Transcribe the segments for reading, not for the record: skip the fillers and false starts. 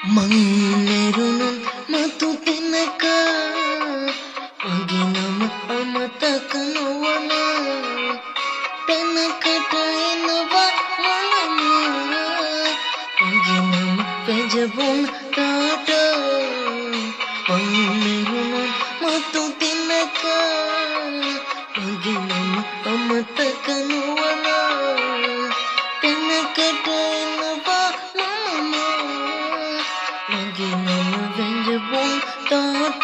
මංනෙරුණුන් මතු දෙනක මගේනම අමතක නොවන තැනකට එනවා මනම මගේනම පැජබුන් තාට මංනෙරුණුන් මතු දෙනක මගේනම අමතක නොවන තැනකට එනවා මගේනම වැජබුන් තාට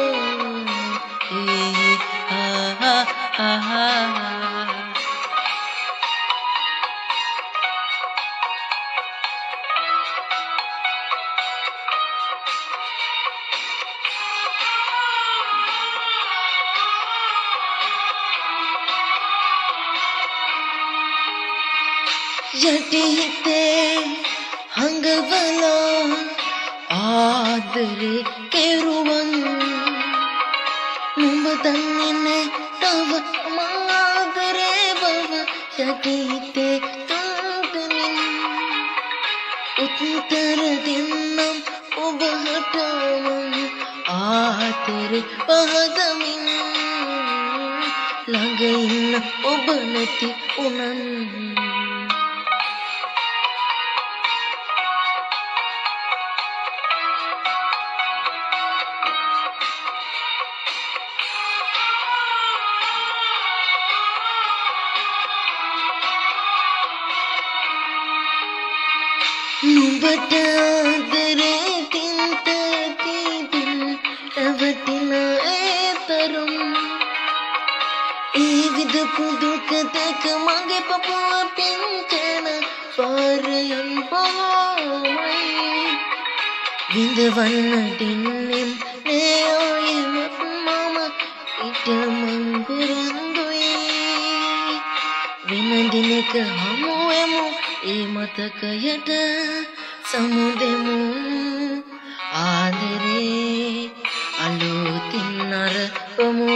යටිහිතේ හඟවලා ආදරේ කෙරුවන් නුඹ දන්නේ තව මං ආදරේ බව යටිහිතේ තුන්දමින් උත්තර දෙන්නම් ඔබට මං ආදරේ පහදමින් ළඟ ඉන්න ඔබ නැති උනන් නුඹට ආදරේ තින්ත කීදින් රැවටින ඒ තරුම් ඒ විදපු දුක දැක මගේ පපුව පිංචෙන පාරයන් බොහෝමයි විඳවන්න දෙන්නෙම් නේ ඔයමත් මම ඉට මං පෙරන්දුයි වෙන දිනක හමුවෙමු ඒ මතකයට සමුදෙමු ආදරේ අලුතින් අරපමු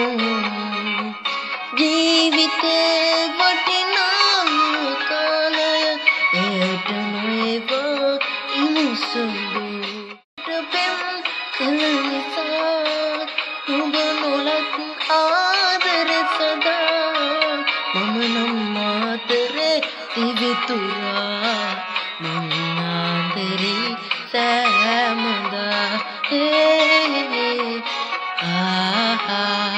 ජීවිතේ වටිනා කාලය එයට නොයවා ඉමුසුදු පෙම් කළ නිසා නුඹ නොලත් ආදර සදා මම නම් මාතරේ දිවිතුරා මං ආදරේ සෑමදා ආහා